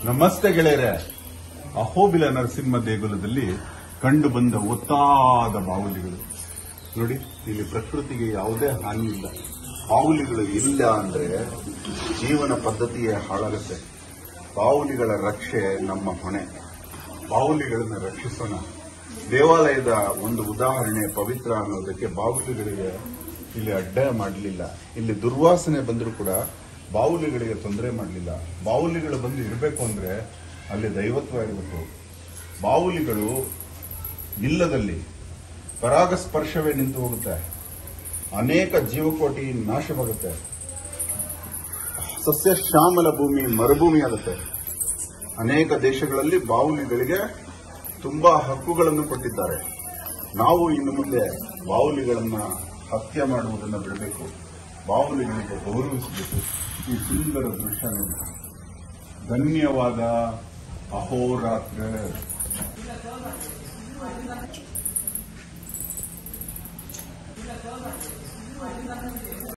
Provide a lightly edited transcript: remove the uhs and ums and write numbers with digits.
ನಮಸ್ತೆ ಗೆಳೆಯರೆ. ಅಹೋಬಿಲ ನರಸಿಂಹ ದೇಗುಲದಲ್ಲಿ ಕಂಡು ಬಂದ ಒತ್ತಾದ ಬಾವುಲಿಗಳು ನೋಡಿ. ಇಲ್ಲಿ ಪ್ರಕೃತಿಗೆ ಯಾವುದೇ ಹಾನಿ ಇಲ್ಲ. ಬಾವುಲಿಗಳು ಇಲ್ಲ ಅಂದ್ರೆ ಜೀವನ ಪದ್ಧತಿಯೇ ಹಾಳಾಗುತ್ತೆ. ಬಾವುಲಿಗಳ ರಕ್ಷೆ ನಮ್ಮ ಹೊಣೆ. ಬಾವುಲಿಗಳನ್ನು ರಕ್ಷಿಸೋಣ. ದೇವಾಲಯದ ಒಂದು ಉದಾಹರಣೆ ಪವಿತ್ರ ಅನ್ನೋದಕ್ಕೆ ಬಾವುಲಿಗಳಿಗೆ ಇಲ್ಲಿ ಅಡ್ಡ ಮಾಡಲಿಲ್ಲ. ಇಲ್ಲಿ ದುರ್ವಾಸನೆ ಬಂದರೂ ಕೂಡ ಬಾವುಲಿಗಳಿಗೆ ತೊಂದರೆ ಮಾಡಲಿಲ್ಲ. ಬಾವುಲಿಗಳು ಬಂದು ಇರಬೇಕು ಅಂದ್ರೆ ಅಲ್ಲಿ ದೈವತ್ವ ಇರಬೇಕು. ಬಾವುಲಿಗಳು ಇಲ್ಲದಲ್ಲಿ ಪರಾಗಸ್ಪರ್ಶವೇ ನಿಂತು ಹೋಗುತ್ತೆ. ಅನೇಕ ಜೀವಕೋಟಿ ನಾಶವಾಗುತ್ತೆ. ಸಸ್ಯ ಶ್ಯಾಮಲ ಭೂಮಿ ಮರುಭೂಮಿ ಆಗುತ್ತೆ. ಅನೇಕ ದೇಶಗಳಲ್ಲಿ ಬಾವುಲಿಗಳಿಗೆ ತುಂಬಾ ಹಕ್ಕುಗಳನ್ನು ಕೊಟ್ಟಿದ್ದಾರೆ. ನಾವು ಇನ್ನು ಮುಂದೆ ಬಾವುಲಿಗಳನ್ನ ಹತ್ಯೆ ಮಾಡುವುದನ್ನು ಬಿಡಬೇಕು. ಬಾವುಲಿಗಳಿಗೆ ಗೌರವಿಸಬೇಕು. ಈ ಸುಂದರ ದೃಶ್ಯ ನೋಡಿ. ಧನ್ಯವಾದ. ಅಹೋರಾತ್ರ.